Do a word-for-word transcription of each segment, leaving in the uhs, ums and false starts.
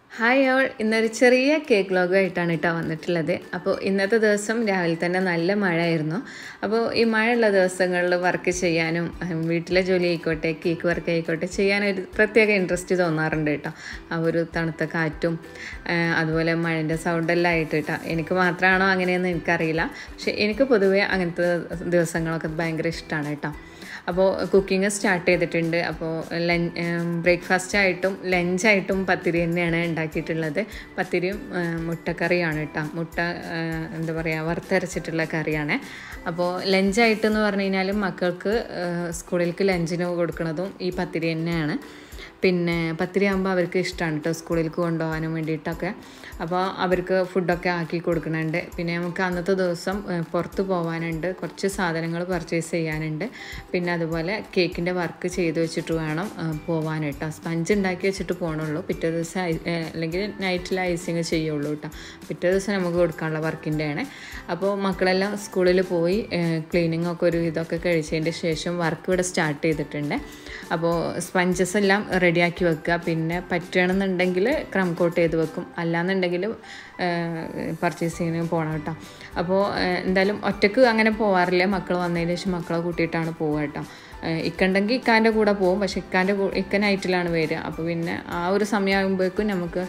Hi all, ഇന്നൊരു ചെറിയ cake വ്ലോഗായിട്ടാണ് കേട്ടോ വന്നിട്ടുള്ളത്. അപ്പോൾ ഇന്നത്തെ ദിവസം രാവിലെ തന്നെ നല്ല മഴയായിരുന്നു. അപ്പോൾ ഈ മഴയുള്ള ദിവസങ്ങളിൽ വർക്ക് ചെയ്യാനും വീട്ടിലെ ജോലി ആയിക്കോട്ടെ കേക്ക് വർക്ക് ആയിക്കോട്ടെ ചെയ്യാനൊരു പ്രത്യേക ഇൻട്രസ്റ്റ് തോന്നാറുണ്ട് കേട്ടോ. ആ ഒരു തണുത്ത കാറ്റും അതുപോലെ മഴൻ്റെ സൗണ്ടെല്ലാം ആയിട്ട് കേട്ടോ. എനിക്ക് മാത്രമാണോ അങ്ങനെയെന്ന് എനിക്കറിയില്ല, പക്ഷേ എനിക്ക് പൊതുവേ അങ്ങനത്തെ ദിവസങ്ങളൊക്കെ ഭയങ്കര ഇഷ്ടമാണ് കേട്ടോ. അപ്പോൾ കുക്കിംഗ് സ്റ്റാർട്ട് ചെയ്തിട്ടുണ്ട്. അപ്പോൾ ലഞ്ച് ബ്രേക്ക്ഫാസ്റ്റായിട്ടും ലഞ്ചായിട്ടും പത്തിരി തന്നെയാണ് ഉണ്ടാക്കിയിട്ടുള്ളത്. പത്തിരിയും മുട്ടക്കറിയാണ് കേട്ടോ. മുട്ട എന്താ പറയുക വറുത്തരച്ചിട്ടുള്ള കറിയാണ്. അപ്പോൾ ലഞ്ചായിട്ടെന്ന് പറഞ്ഞു കഴിഞ്ഞാൽ മക്കൾക്ക് സ്കൂളിലേക്ക് ലഞ്ചിന് കൊടുക്കുന്നതും ഈ പത്തിരി തന്നെയാണ്. പിന്നെ പത്തിരി ആകുമ്പോൾ അവർക്ക് ഇഷ്ടമാണ് കേട്ടോ സ്കൂളിലേക്ക് കൊണ്ടുപോകാനും വേണ്ടിയിട്ടൊക്കെ. അപ്പോൾ അവർക്ക് ഫുഡൊക്കെ ആക്കി കൊടുക്കുന്നുണ്ട്. പിന്നെ നമുക്ക് അന്നത്തെ ദിവസം പുറത്ത് പോകാനുണ്ട്, കുറച്ച് സാധനങ്ങൾ പർച്ചേസ് ചെയ്യാനുണ്ട്. പിന്നെ അതുപോലെ കേക്കിൻ്റെ വർക്ക് ചെയ്ത് വെച്ചിട്ട് വേണം പോകാൻ കേട്ടോ. സ്പഞ്ച് ഉണ്ടാക്കി വെച്ചിട്ട് പോകണുള്ളൂ. പിറ്റേ ദിവസം അല്ലെങ്കിൽ നൈറ്റിൽ ഐസിങ് ചെയ്യുള്ളൂ കേട്ടോ. പിറ്റേ ദിവസം നമുക്ക് കൊടുക്കാനുള്ള വർക്കിൻ്റെയാണ്. അപ്പോൾ മക്കളെല്ലാം സ്കൂളിൽ പോയി ക്ലീനിങ്ങൊക്കെ ഒരു ഇതൊക്കെ കഴിച്ചതിൻ്റെ ശേഷം വർക്ക് ഇവിടെ സ്റ്റാർട്ട് ചെയ്തിട്ടുണ്ട്. അപ്പോൾ സ്പഞ്ചസ് എല്ലാം റെഡിയാക്കി വെക്കുക. പിന്നെ പറ്റുകയാണെന്നുണ്ടെങ്കിൽ ക്രം കോട്ട് ചെയ്ത് വെക്കും, അല്ലാന്നുണ്ടെങ്കിൽ പർച്ചേസിങ്ങിന് പോകണം കേട്ടോ. അപ്പോൾ എന്തായാലും ഒറ്റക്ക് അങ്ങനെ പോകാറില്ല. മക്കൾ വന്നതിന് ശേഷം മക്കളെ കൂട്ടിയിട്ടാണ് പോവുക കേട്ടോ. ഇക്കണ്ടെങ്കിൽ ഇക്കാൻ്റെ കൂടെ പോകും, പക്ഷെ ഇക്കാൻ്റെ ഇക്ക നൈറ്റിലാണ് വരിക. അപ്പോൾ പിന്നെ ആ ഒരു സമയമാകുമ്പോഴേക്കും നമുക്ക്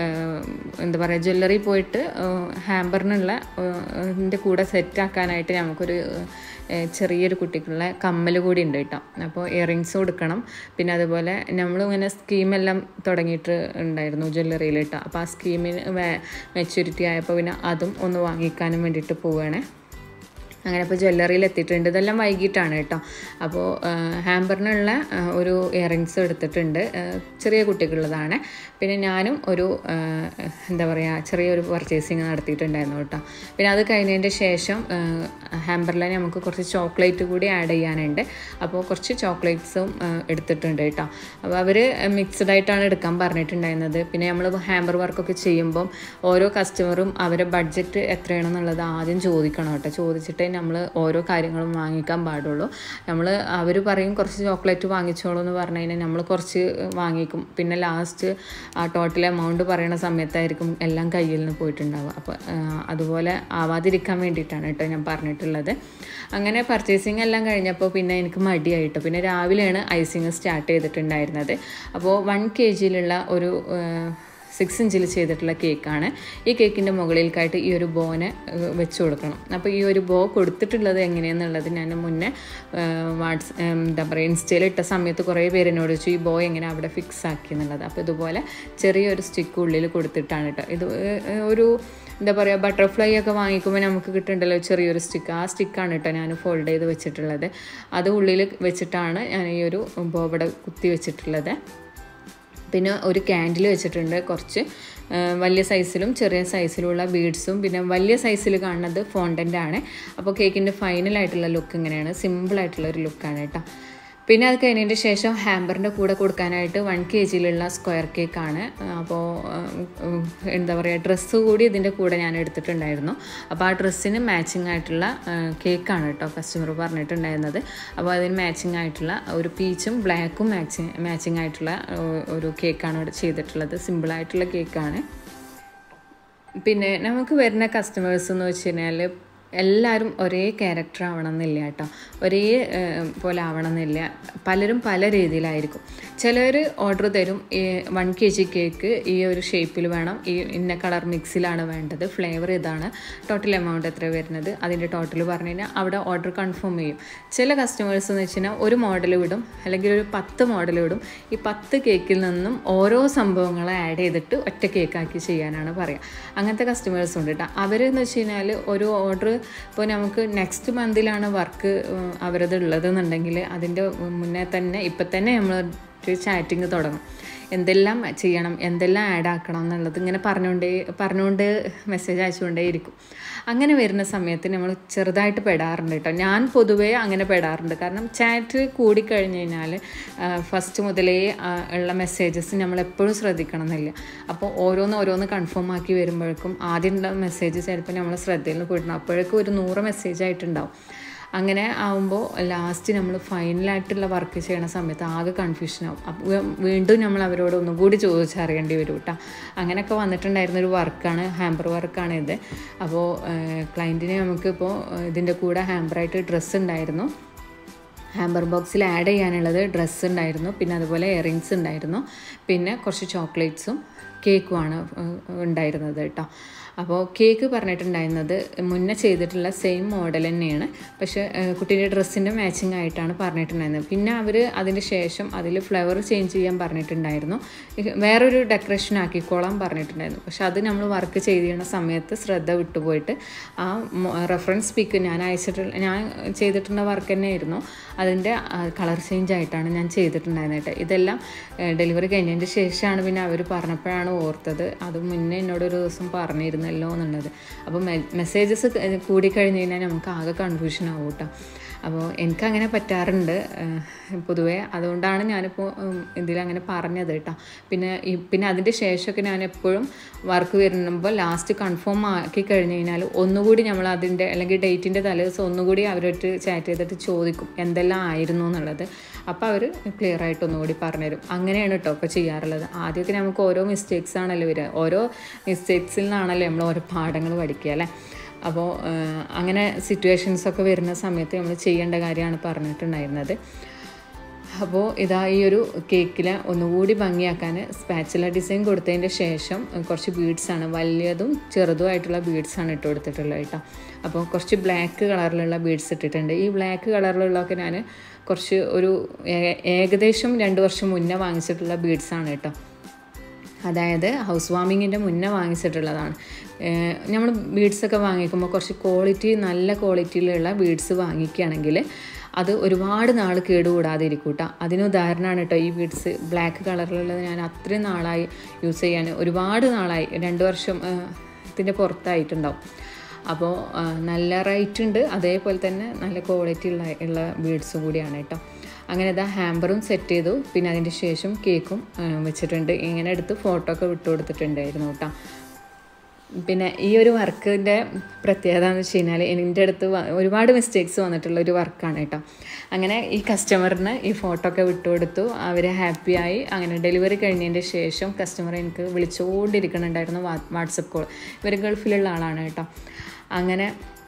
എന്താ പറയുക ജ്വല്ലറി പോയിട്ട് ഹാമ്പറിനുള്ള ഇതിൻ്റെ കൂടെ സെറ്റാക്കാനായിട്ട് നമുക്കൊരു ചെറിയൊരു കുട്ടിക്കുള്ള കമ്മൽ കൂടി ഉണ്ട് കേട്ടോ. അപ്പോൾ ഇയറിങ്സ് കൊടുക്കണം. പിന്നെ അതുപോലെ നമ്മളിങ്ങനെ സ്കീമെല്ലാം തുടങ്ങിയിട്ട് ഉണ്ടായിരുന്നു ജ്വല്ലറിയിൽ കേട്ടോ. അപ്പോൾ ആ സ്കീമിന് മെച്യൂരിറ്റി ആയപ്പോൾ പിന്നെ അതും ഒന്ന് വാങ്ങിക്കാനും വേണ്ടിയിട്ട് പോവുകയാണ്. അങ്ങനെ ഇപ്പോൾ ജ്വല്ലറിയിൽ എത്തിയിട്ടുണ്ട്. ഇതെല്ലാം വൈകിട്ടാണ് കേട്ടോ. അപ്പോൾ ഹാമ്പറിനുള്ള ഒരു ഇയറിങ്സ് എടുത്തിട്ടുണ്ട്, ചെറിയ കുട്ടിക്കുള്ളതാണ്. പിന്നെ ഞാനും ഒരു എന്താ പറയുക ചെറിയൊരു പർച്ചേസിങ് നടത്തിയിട്ടുണ്ടായിരുന്നു കേട്ടോ. പിന്നെ അത് കഴിഞ്ഞതിൻ്റെ ശേഷം ഹാമ്പറിൽ നമുക്ക് കുറച്ച് ചോക്ലേറ്റ് കൂടി ആഡ് ചെയ്യാനുണ്ട്. അപ്പോൾ കുറച്ച് ചോക്ലേറ്റ്സും എടുത്തിട്ടുണ്ട് കേട്ടോ. അപ്പോൾ അവർ മിക്സ്ഡ് ആയിട്ടാണ് എടുക്കാൻ പറഞ്ഞിട്ടുണ്ടായിരുന്നത്. പിന്നെ നമ്മൾ ഹാമ്പർ വർക്കൊക്കെ ചെയ്യുമ്പം ഓരോ കസ്റ്റമറും അവരെ ബഡ്ജറ്റ് എത്രയാണെന്നുള്ളത് ആദ്യം ചോദിക്കണം കേട്ടോ. ചോദിച്ചിട്ട് നമ്മൾ ഓരോ കാര്യങ്ങളും വാങ്ങിക്കാൻ പാടുള്ളൂ. നമ്മൾ അവർ പറയും കുറച്ച് ചോക്ലേറ്റ് വാങ്ങിച്ചോളൂ എന്ന് പറഞ്ഞു കഴിഞ്ഞാൽ നമ്മൾ കുറച്ച് വാങ്ങിക്കും. പിന്നെ ലാസ്റ്റ് ആ ടോട്ടൽ എമൗണ്ട് പറയുന്ന സമയത്തായിരിക്കും എല്ലാം കയ്യിൽ നിന്ന് പോയിട്ടുണ്ടാവുക. അപ്പോൾ അതുപോലെ ആവാതിരിക്കാൻ വേണ്ടിയിട്ടാണ് കേട്ടോ ഞാൻ പറഞ്ഞിട്ടുള്ളത്. അങ്ങനെ പർച്ചേസിങ് എല്ലാം കഴിഞ്ഞപ്പോൾ പിന്നെ എനിക്ക് മടിയായിട്ടോ. പിന്നെ രാവിലെയാണ് ഐസിങ് സ്റ്റാർട്ട് ചെയ്തിട്ടുണ്ടായിരുന്നത്. അപ്പോൾ വൺ കെ ജിയിലുള്ള ഒരു സിക്സ് ഇഞ്ചിൽ ചെയ്തിട്ടുള്ള കേക്കാണ്. ഈ കേക്കിൻ്റെ മുകളിലേക്കായിട്ട് ഈ ഒരു ബോനെ വെച്ച് കൊടുക്കണം. അപ്പോൾ ഈ ഒരു ബോ കൊടുത്തിട്ടുള്ളത് എങ്ങനെയാണെന്നുള്ളത് ഞാൻ മുന്നേ വാട്സ് എന്താ പറയുക ഇൻസ്റ്റയിൽ ഇട്ട സമയത്ത് കുറേ പേര് എന്നോട് ചോദിച്ചു ഈ ബോ എങ്ങനെ അവിടെ ഫിക്സ് ആക്കി എന്നുള്ളത്. അപ്പോൾ ഇതുപോലെ ചെറിയൊരു സ്റ്റിക്ക് ഉള്ളിൽ കൊടുത്തിട്ടാണ് കേട്ടോ. ഇത് ഒരു എന്താ പറയുക ബട്ടർഫ്ലൈ ഒക്കെ വാങ്ങിക്കുമ്പോൾ നമുക്ക് കിട്ടുന്നുണ്ടല്ലോ ചെറിയൊരു സ്റ്റിക്ക്, ആ സ്റ്റിക്കാണ് കേട്ടോ ഞാൻ ഫോൾഡ് ചെയ്ത് വെച്ചിട്ടുള്ളത്. അത് ഉള്ളിൽ വെച്ചിട്ടാണ് ഞാൻ ഈ ഒരു ബോ ഇവിടെ കുത്തി വെച്ചിട്ടുള്ളത്. പിന്നെ ഒരു ക്യാൻഡിൽ വെച്ചിട്ടുണ്ട്, കുറച്ച് വലിയ സൈസിലും ചെറിയ സൈസിലുള്ള ബീഡ്സും. പിന്നെ വലിയ സൈസിൽ കാണുന്നത് ഫോണ്ടൻ്റ് ആണ്. അപ്പോൾ കേക്കിൻ്റെ ഫൈനലായിട്ടുള്ള ലുക്ക് ഇങ്ങനെയാണ്, സിമ്പിളായിട്ടുള്ള ഒരു ലുക്കാണ് കേട്ടോ. പിന്നെ അത് കഴിഞ്ഞതിൻ്റെ ശേഷം ഹാമ്പറിൻ്റെ കൂടെ കൊടുക്കാനായിട്ട് വൺ കെ ജിയിലുള്ള സ്ക്വയർ കേക്കാണ്. അപ്പോൾ എന്താ പറയുക ഡ്രസ്സ് കൂടി ഇതിൻ്റെ കൂടെ ഞാൻ എടുത്തിട്ടുണ്ടായിരുന്നു. അപ്പോൾ ആ ഡ്രസ്സിന് മാച്ചിങ് ആയിട്ടുള്ള കേക്കാണ് കേട്ടോ കസ്റ്റമർ പറഞ്ഞിട്ടുണ്ടായിരുന്നത്. അപ്പോൾ അതിന് മാച്ചിങ് ആയിട്ടുള്ള ഒരു പീച്ചും ബ്ലാക്കും മാച്ചിങ് മാച്ചിങ് ആയിട്ടുള്ള ഒരു കേക്കാണ് ഇവിടെ ചെയ്തിട്ടുള്ളത്. സിമ്പിളായിട്ടുള്ള കേക്കാണ്. പിന്നെ നമുക്ക് വരുന്ന കസ്റ്റമേഴ്സ് എന്ന് വെച്ച് കഴിഞ്ഞാൽ എല്ലാവരും ഒരേ ക്യാരക്ടർ ആവണമെന്നില്ല കേട്ടോ, ഒരേ പോലെ ആവണമെന്നില്ല. പലരും പല രീതിയിലായിരിക്കും. ചിലർ ഓർഡർ തരും ഈ വൺ കെ ജി കേക്ക് ഈ ഒരു ഷേപ്പിൽ വേണം, ഈ ഇന്ന കളർ മിക്സിലാണ് വേണ്ടത്, ഫ്ലേവർ ഇതാണ്, ടോട്ടൽ എമൗണ്ട് എത്ര വരുന്നത്, അതിൻ്റെ ടോട്ടൽ പറഞ്ഞു കഴിഞ്ഞാൽ അവിടെ ഓർഡർ കൺഫേം ചെയ്യും. ചില കസ്റ്റമേഴ്സ് എന്ന് വെച്ച് കഴിഞ്ഞാൽ ഒരു മോഡൽ വിടും, അല്ലെങ്കിൽ ഒരു പത്ത് മോഡൽ വിടും. ഈ പത്ത് കേക്കിൽ നിന്നും ഓരോ സംഭവങ്ങൾ ആഡ് ചെയ്തിട്ട് ഒറ്റ കേക്കാക്കി ചെയ്യാനാണ് പറയുക. അങ്ങനത്തെ കസ്റ്റമേഴ്സ് ഉണ്ട് കേട്ടോ. അവരെന്ന് വെച്ച് കഴിഞ്ഞാൽ ഒരു ഓർഡർ ഇപ്പോൾ നമുക്ക് നെക്സ്റ്റ് മന്തിലാണ് വർക്ക് അവരത് ഉള്ളതെന്നുണ്ടെങ്കിൽ അതിൻ്റെ മുന്നേ തന്നെ ഇപ്പം തന്നെ നമ്മൾ ചാറ്റിങ് തുടങ്ങും. എന്തെല്ലാം ചെയ്യണം, എന്തെല്ലാം ആഡ് ആക്കണം എന്നുള്ളത് ഇങ്ങനെ പറഞ്ഞുകൊണ്ടേ പറഞ്ഞുകൊണ്ട് മെസ്സേജ് അയച്ചുകൊണ്ടേ ഇരിക്കും. അങ്ങനെ വരുന്ന സമയത്ത് നമ്മൾ ചെറുതായിട്ട് പെടാറുണ്ട് കേട്ടോ. ഞാൻ പൊതുവേ അങ്ങനെ പെടാറുണ്ട്. കാരണം ചാറ്റ് കൂടിക്കഴിഞ്ഞ് കഴിഞ്ഞാൽ ഫസ്റ്റ് മുതലേ ഉള്ള മെസ്സേജസ് നമ്മൾ എപ്പോഴും ശ്രദ്ധിക്കണം എന്നില്ല. അപ്പോൾ ഓരോന്ന് ഓരോന്ന് കൺഫേം ആക്കി വരുമ്പോഴേക്കും ആദ്യം മെസ്സേജ് ചിലപ്പോൾ നമ്മൾ ശ്രദ്ധയിൽ നിന്ന് പോയിട്ടുണ്ടാവും. അപ്പോഴേക്കും ഒരു നൂറ് മെസ്സേജ് ആയിട്ടുണ്ടാവും. അങ്ങനെ ആകുമ്പോൾ ലാസ്റ്റ് നമ്മൾ ഫൈനലായിട്ടുള്ള വർക്ക് ചെയ്യണ സമയത്ത് ആകെ കൺഫ്യൂഷനാവും. അപ്പോൾ വീണ്ടും നമ്മൾ അവരോട് ഒന്നും കൂടി ചോദിച്ചറിയേണ്ടി വരും കേട്ടോ. അങ്ങനെയൊക്കെ വന്നിട്ടുണ്ടായിരുന്നൊരു വർക്കാണ്, ഹാമ്പർ വർക്കാണ് ഇത്. അപ്പോൾ ക്ലയൻറ്റിന് നമുക്കിപ്പോൾ ഇതിൻ്റെ കൂടെ ഹാമ്പറായിട്ട് ഡ്രസ്സ് ഉണ്ടായിരുന്നു. ഹാമ്പർ ബോക്സിൽ ആഡ് ചെയ്യാനുള്ളത് ഡ്രസ്സ് ഉണ്ടായിരുന്നു, പിന്നെ അതുപോലെ ഇയറിങ്സ് ഉണ്ടായിരുന്നു, പിന്നെ കുറച്ച് ചോക്ലേറ്റ്സും കേക്കുമാണ് ഉണ്ടായിരുന്നത് കേട്ടോ. അപ്പോൾ കേക്ക് പറഞ്ഞിട്ടുണ്ടായിരുന്നത് മുന്നേ ചെയ്തിട്ടുള്ള സെയിം മോഡൽ തന്നെയാണ്, പക്ഷേ കുട്ടീൻ്റെ ഡ്രസ്സിൻ്റെ മാച്ചിങ് ആയിട്ടാണ് പറഞ്ഞിട്ടുണ്ടായിരുന്നത്. പിന്നെ അവർ അതിന് ശേഷം അതിൽ ഫ്ലവർ ചേഞ്ച് ചെയ്യാൻ പറഞ്ഞിട്ടുണ്ടായിരുന്നു, വേറൊരു ഡെക്കറേഷൻ ആക്കിക്കോളാൻ പറഞ്ഞിട്ടുണ്ടായിരുന്നു. പക്ഷെ അത് നമ്മൾ വർക്ക് ചെയ്തിരുന്ന സമയത്ത് ശ്രദ്ധ വിട്ടുപോയിട്ട് ആ റെഫറൻസ് പിക്ക് ഞാൻ അയച്ചിട്ടുള്ള ഞാൻ ചെയ്തിട്ടുള്ള വർക്ക് തന്നെയായിരുന്നു, അതിൻ്റെ കളർ ചേഞ്ച് ആയിട്ടാണ് ഞാൻ ചെയ്തിട്ടുണ്ടായിരുന്നത് കേട്ടോ. ഇതെല്ലാം ഡെലിവറി കഴിഞ്ഞതിൻ്റെ ശേഷമാണ് പിന്നെ അവർ പറഞ്ഞപ്പോഴാണ് ഓർത്തത്, അത് മുന്നേ എന്നോടൊരു ദിവസം പറഞ്ഞിരുന്നല്ലോ എന്നുള്ളത്. അപ്പോൾ മെസ്സേജസ് കൂടിക്കഴിഞ്ഞ് കഴിഞ്ഞാൽ നമുക്ക് ആകെ കൺഫ്യൂഷൻ ആവും കേട്ടോ. അപ്പോൾ എനിക്കങ്ങനെ പറ്റാറുണ്ട് പൊതുവേ, അതുകൊണ്ടാണ് ഞാനിപ്പോൾ ഇതിലങ്ങനെ പറഞ്ഞത് കേട്ടോ. പിന്നെ പിന്നെ അതിൻ്റെ ശേഷമൊക്കെ ഞാൻ എപ്പോഴും വർക്ക് വരുമ്പോൾ ലാസ്റ്റ് കൺഫേം ആക്കി കഴിഞ്ഞ് കഴിഞ്ഞാൽ ഒന്നുകൂടി നമ്മൾ അതിൻ്റെ അല്ലെങ്കിൽ ഡേറ്റിൻ്റെ തലേദിവസം ഒന്നുകൂടി അവരോട്ട് ചാറ്റ് ചെയ്തിട്ട് ചോദിക്കും എന്തെല്ലാം ആയിരുന്നു എന്നുള്ളത്. അപ്പോൾ അവർ ക്ലിയർ ആയിട്ട് ഒന്നുകൂടി പറഞ്ഞുതരും. അങ്ങനെയാണ് കേട്ടോ ഇപ്പോൾ ചെയ്യാറുള്ളത്. ആദ്യമൊക്കെ നമുക്ക് ഓരോ മിസ്റ്റേക്സ് ആണല്ലോ വരിക, ഓരോ മിസ്റ്റേക്സിൽ നിന്നാണല്ലോ നമ്മൾ ഓരോ പാഠങ്ങൾ പഠിക്കുക അല്ലേ. അപ്പോൾ അങ്ങനെ സിറ്റുവേഷൻസൊക്കെ വരുന്ന സമയത്ത് നമ്മൾ ചെയ്യേണ്ട കാര്യമാണ് പറഞ്ഞിട്ടുണ്ടായിരുന്നത്. അപ്പോൾ ഇതാ ഈ ഒരു കേക്കിൽ ഒന്നുകൂടി ഭംഗിയാക്കാൻ സ്പാച്ചുല ഡിസൈൻ കൊടുത്തതിൻ്റെ ശേഷം കുറച്ച് ബീഡ്സാണ്, വലിയതും ചെറുതുമായിട്ടുള്ള ബീഡ്സാണ് ഇട്ട് കൊടുത്തിട്ടുള്ളത് കേട്ടോ. അപ്പോൾ കുറച്ച് ബ്ലാക്ക് കളറിലുള്ള ബീഡ്സ് ഇട്ടിട്ടുണ്ട്. ഈ ബ്ലാക്ക് കളറിലുള്ളതൊക്കെ ഞാൻ കുറച്ച് ഒരു ഏകദേശം രണ്ട് വർഷം മുന്നേ വാങ്ങിച്ചിട്ടുള്ള ബീഡ്സാണ് കേട്ടോ. അതായത് ഹൗസ് വാമിങ്ങിൻ്റെ മുന്നേ വാങ്ങിച്ചിട്ടുള്ളതാണ്. നമ്മൾ ബീഡ്സൊക്കെ വാങ്ങിക്കുമ്പോൾ കുറച്ച് ക്വാളിറ്റി നല്ല ക്വാളിറ്റിയിലുള്ള ബീഡ്സ് വാങ്ങിക്കുകയാണെങ്കിൽ അത് ഒരുപാട് നാൾ കേടുകൂടാതെ ഇരിക്കും കേട്ടോ. അതിന് ഉദാഹരണമാണ് കേട്ടോ ഈ ബീഡ്സ്. ബ്ലാക്ക് കളറിലുള്ളത് ഞാൻ അത്രയും നാളായി യൂസ് ചെയ്യാൻ, ഒരുപാട് നാളായി, രണ്ട് വർഷം ഇതിൻ്റെ പുറത്തായിട്ടുണ്ടാവും. അപ്പോൾ നല്ല റേറ്റ് ഉണ്ട്, അതേപോലെ തന്നെ നല്ല ക്വാളിറ്റി ഉള്ള ഉള്ള ബീഡ്സും കൂടിയാണ് കേട്ടോ. അങ്ങനെ ഇതാ ഹാമ്പറും സെറ്റ് ചെയ്തു, പിന്നെ അതിൻ്റെ ശേഷം കേക്കും വെച്ചിട്ടുണ്ട്. ഇങ്ങനെ എടുത്ത് ഫോട്ടോ ഒക്കെ വിട്ടു കൊടുത്തിട്ടുണ്ടായിരുന്നു കേട്ടോ. പിന്നെ ഈ ഒരു വർക്കിൻ്റെ പ്രത്യേകത എന്ന് വെച്ച് കഴിഞ്ഞാൽ എൻ്റെ അടുത്ത് ഒരുപാട് മിസ്റ്റേക്സ് വന്നിട്ടുള്ള ഒരു വർക്കാണ് കേട്ടോ. അങ്ങനെ ഈ കസ്റ്റമറിന് ഈ ഫോട്ടോ ഒക്കെ വിട്ടു കൊടുത്തു, അവർ ഹാപ്പിയായി. അങ്ങനെ ഡെലിവറി കഴിഞ്ഞതിൻ്റെ ശേഷം കസ്റ്റമർ എനിക്ക് വിളിച്ചുകൊണ്ടിരിക്കുന്നുണ്ടായിരുന്നു, വാട്സപ്പ് കോൾ. ഇവർ ഗൾഫിലുള്ള ആളാണ് കേട്ടോ. അങ്ങനെ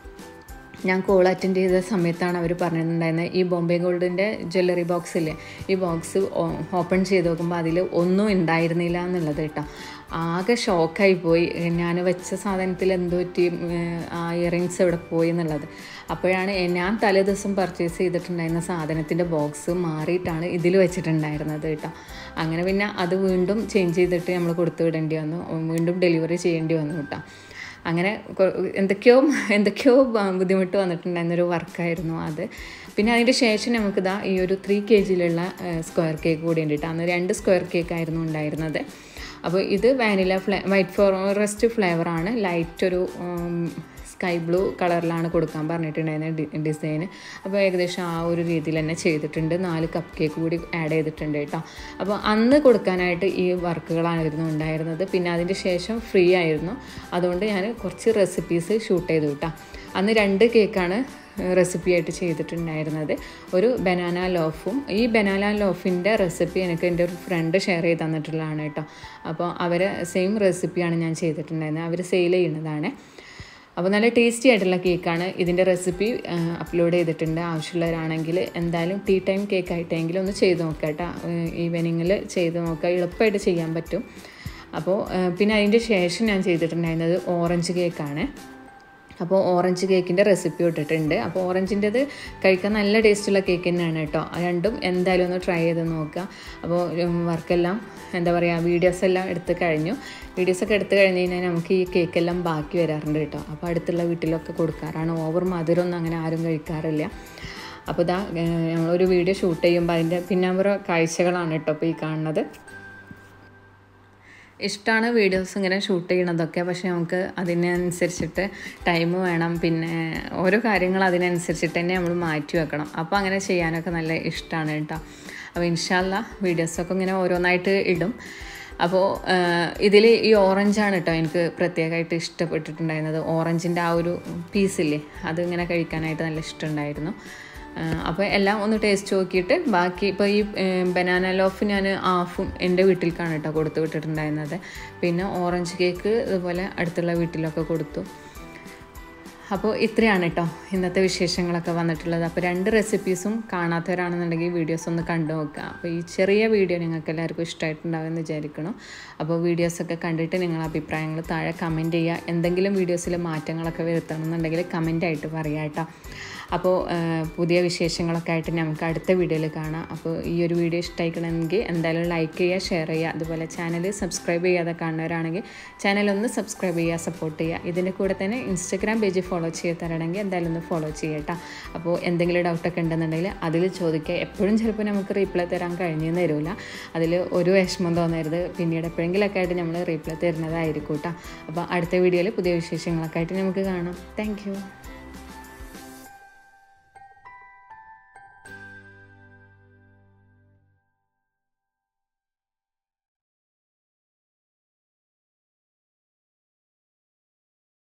ഞാൻ കോൾ അറ്റൻഡ് ചെയ്ത സമയത്താണ് അവർ പറഞ്ഞിട്ടുണ്ടായിരുന്നത് ഈ ബോംബെ ഗോൾഡിൻ്റെ ജ്വല്ലറി ബോക്സ് ഇല്ലേ, ഈ ബോക്സ് ഓപ്പൺ ചെയ്ത് നോക്കുമ്പോൾ അതിൽ ഒന്നും ഉണ്ടായിരുന്നില്ല എന്നുള്ളത് കേട്ടോ. ആകെ ഷോക്കായി പോയി, ഞാൻ വെച്ച സാധനത്തിൽ എന്തോ പറ്റി, ആ ഇയറിങ്സ് എവിടെ പോയി എന്നുള്ളത്. അപ്പോഴാണ് ഞാൻ തലേ ദിവസം പർച്ചേസ് ചെയ്തിട്ടുണ്ടായിരുന്ന സാധനത്തിൻ്റെ ബോക്സ് മാറിയിട്ടാണ് ഇതിൽ വെച്ചിട്ടുണ്ടായിരുന്നത് കേട്ടോ. അങ്ങനെ പിന്നെ അത് വീണ്ടും ചേഞ്ച് ചെയ്തിട്ട് നമ്മൾ കൊടുത്തു വിടേണ്ടി വന്നു, വീണ്ടും ഡെലിവറി ചെയ്യേണ്ടി വന്നു കേട്ടോ. അങ്ങനെ എന്തൊക്കെയോ എന്തൊക്കെയോ ബുദ്ധിമുട്ട് വന്നിട്ടുണ്ടായിരുന്നൊരു വർക്കായിരുന്നു അത്. പിന്നെ അതിൻ്റെ ശേഷം നമുക്കിതാ ഈ ഒരു ത്രീ കെ ജിയിലുള്ള സ്ക്വയർ കേക്ക് കൂടി ഉണ്ടിട്ട്, അന്ന് രണ്ട് സ്ക്വയർ കേക്കായിരുന്നു ഉണ്ടായിരുന്നത്. അപ്പോൾ ഇത് വാനില ഫ്ലേ വൈറ്റ് ഫോറസ്റ്റ് ഫ്ലേവറാണ്, ലൈറ്റ് ഒരു സ്കൈ ബ്ലൂ കളറിലാണ് കൊടുക്കാൻ പറഞ്ഞിട്ടുണ്ടായിരുന്നത് ഡിസൈന്. അപ്പോൾ ഏകദേശം ആ ഒരു രീതിയിൽ തന്നെ ചെയ്തിട്ടുണ്ട്. നാല് കപ്പ് കേക്ക് കൂടി ആഡ് ചെയ്തിട്ടുണ്ട് കേട്ടോ. അപ്പോൾ അന്ന് കൊടുക്കാനായിട്ട് ഈ വർക്കുകളായിരുന്നു ഉണ്ടായിരുന്നത്. പിന്നെ അതിൻ്റെ ശേഷം ഫ്രീ ആയിരുന്നു, അതുകൊണ്ട് ഞാൻ കുറച്ച് റെസിപ്പീസ് ഷൂട്ട് ചെയ്തു കേട്ടോ. അന്ന് രണ്ട് കേക്കാണ് റെസിപ്പി ആയിട്ട് ചെയ്തിട്ടുണ്ടായിരുന്നത്. ഒരു ബനാന ലോഫും, ഈ ബനാന ലോഫിൻ്റെ റെസിപ്പി എനിക്ക് എൻ്റെ ഒരു ഫ്രണ്ട് ഷെയർ ചെയ്ത് തന്നിട്ടുള്ളതാണ് കേട്ടോ. അപ്പോൾ അവരെ സെയിം റെസിപ്പിയാണ് ഞാൻ ചെയ്തിട്ടുണ്ടായിരുന്നത്, അവർ സെയിൽ ചെയ്യുന്നതാണ്. അപ്പോൾ നല്ല ടേസ്റ്റി ആയിട്ടുള്ള കേക്കാണ്. ഇതിൻ്റെ റെസിപ്പി അപ്ലോഡ് ചെയ്തിട്ടുണ്ട്, ആവശ്യമുള്ളവരാണെങ്കിൽ എന്തായാലും ടീ ടൈം കേക്ക് ആയിട്ടെങ്കിലും ഒന്ന് ചെയ്ത് നോക്കാം കേട്ടോ. ഈവനിങ്ങിൽ ചെയ്ത് നോക്കുക, എളുപ്പമായിട്ട് ചെയ്യാൻ പറ്റും. അപ്പോൾ പിന്നെ അതിൻ്റെ ശേഷം ഞാൻ ചെയ്തിട്ടുണ്ടായിരുന്നത് ഓറഞ്ച് കേക്കാണ്. അപ്പോൾ ഓറഞ്ച് കേക്കിൻ്റെ റെസിപ്പി ഇട്ടിട്ടുണ്ട്. അപ്പോൾ ഓറഞ്ചിൻ്റെത് കഴിക്കാൻ നല്ല ടേസ്റ്റുള്ള കേക്ക് തന്നെയാണ് കേട്ടോ. രണ്ടും എന്തായാലും ഒന്ന് ട്രൈ ചെയ്ത് നോക്കുക. അപ്പോൾ വർക്കെല്ലാം എന്താ പറയുക, വീഡിയോസെല്ലാം എടുത്ത് കഴിഞ്ഞു. വീഡിയോസൊക്കെ എടുത്ത് കഴിഞ്ഞ് കഴിഞ്ഞാൽ നമുക്ക് ഈ കേക്കെല്ലാം ബാക്കി വരാറുണ്ട് കേട്ടോ. അപ്പോൾ അടുത്തുള്ള വീട്ടിലൊക്കെ കൊടുക്കാറാണ്. ഓവർ മധുരമൊന്നും അങ്ങനെ ആരും കഴിക്കാറില്ല. അപ്പോൾ ഇതാ നമ്മളൊരു വീഡിയോ ഷൂട്ട് ചെയ്യുമ്പോൾ അതിൻ്റെ പിന്നാമ്പുറ കാഴ്ചകളാണ് കേട്ടോ ഇപ്പോൾ ഈ കാണുന്നത്. ഇഷ്ടമാണ് വീഡിയോസ് ഇങ്ങനെ ഷൂട്ട് ചെയ്യണതൊക്കെ, പക്ഷേ നമുക്ക് അതിനനുസരിച്ചിട്ട് ടൈം വേണം, പിന്നെ ഓരോ കാര്യങ്ങൾ അതിനനുസരിച്ചിട്ട് തന്നെ നമ്മൾ മാറ്റി വെക്കണം. അപ്പോൾ അങ്ങനെ ചെയ്യാനൊക്കെ നല്ല ഇഷ്ടമാണ് കേട്ടോ. അപ്പോൾ ഇൻഷാ അല്ലാഹ് വീഡിയോസൊക്കെ ഇങ്ങനെ ഓരോന്നായിട്ട് ഇടും. അപ്പോൾ ഇതിൽ ഈ ഓറഞ്ചാണ് കേട്ടോ എനിക്ക് പ്രത്യേകമായിട്ട് ഇഷ്ടപ്പെട്ടിട്ടുണ്ടായിരുന്നത്. ഓറഞ്ചിൻ്റെ ആ ഒരു പീസില്ലേ അതിങ്ങനെ കഴിക്കാനായിട്ട് നല്ല ഇഷ്ടമുണ്ടായിരുന്നു. അപ്പോൾ എല്ലാം ഒന്ന് ടേസ്റ്റ് നോക്കിയിട്ട് ബാക്കി ഇപ്പോൾ ഈ ബനാന ലോഫ് ഞാൻ ഹാഫും എൻ്റെ വീട്ടിലേക്കാണ് കേട്ടോ കൊടുത്തു വിട്ടിട്ടുണ്ടായിരുന്നത്. പിന്നെ ഓറഞ്ച് കേക്ക് ഇതുപോലെ അടുത്തുള്ള വീട്ടിലൊക്കെ കൊടുത്തു. അപ്പോൾ ഇത്രയാണ് കേട്ടോ ഇന്നത്തെ വിശേഷങ്ങളൊക്കെ വന്നിട്ടുള്ളത്. അപ്പോൾ രണ്ട് റെസിപ്പീസും കാണാത്തവരാണെന്നുണ്ടെങ്കിൽ വീഡിയോസ് ഒന്ന് കണ്ടു നോക്കുക. അപ്പോൾ ഈ ചെറിയ വീഡിയോ നിങ്ങൾക്ക് എല്ലാവർക്കും ഇഷ്ടമായിട്ടുണ്ടാവുമെന്ന് വിചാരിക്കണം. അപ്പോൾ വീഡിയോസൊക്കെ കണ്ടിട്ട് നിങ്ങളുടെ അഭിപ്രായങ്ങൾ താഴെ കമൻറ്റ് ചെയ്യുക. എന്തെങ്കിലും വീഡിയോസിൽ മാറ്റങ്ങളൊക്കെ വരുത്തണമെന്നുണ്ടെങ്കിൽ കമൻറ്റായിട്ട് പറയാം കേട്ടോ. അപ്പോൾ പുതിയ വിശേഷങ്ങളൊക്കെ ആയിട്ട് നമുക്ക് അടുത്ത വീഡിയോയിൽ കാണാം. അപ്പോൾ ഈ ഒരു വീഡിയോ ഇഷ്ടമായിക്കണമെങ്കിൽ എന്തായാലും ലൈക്ക് ചെയ്യുക, ഷെയർ ചെയ്യുക. അതുപോലെ ചാനൽ സബ്സ്ക്രൈബ് ചെയ്യാതെ കാണുന്നവരാണെങ്കിൽ ചാനലൊന്ന് സബ്സ്ക്രൈബ് ചെയ്യുക, സപ്പോർട്ട് ചെയ്യുക. ഇതിൻ്റെ കൂടെ തന്നെ ഇൻസ്റ്റഗ്രാം പേജ് ഫോളോ ചെയ്ത് തരണമെങ്കിൽ എന്തായാലും ഒന്ന് ഫോളോ ചെയ്യട്ടോ. അപ്പോൾ എന്തെങ്കിലും ഡൗട്ടൊക്കെ ഉണ്ടെന്നുണ്ടെങ്കിൽ അതിൽ ചോദിക്കുക. എപ്പോഴും ചിലപ്പോൾ നമുക്ക് റീപ്ലൈ തരാൻ കഴിഞ്ഞെന്ന് തരില്ല. അതിൽ ഒരു വിഷമം തോന്നരുത്. പിന്നീട് എപ്പോഴെങ്കിലൊക്കെ ആയിട്ട് നമ്മൾ റീപ്ലൈ തരുന്നതായിരിക്കും കേട്ടോ. അപ്പോൾ അടുത്ത വീഡിയോയിൽ പുതിയ വിശേഷങ്ങളൊക്കെ ആയിട്ട് നമുക്ക് കാണാം. താങ്ക്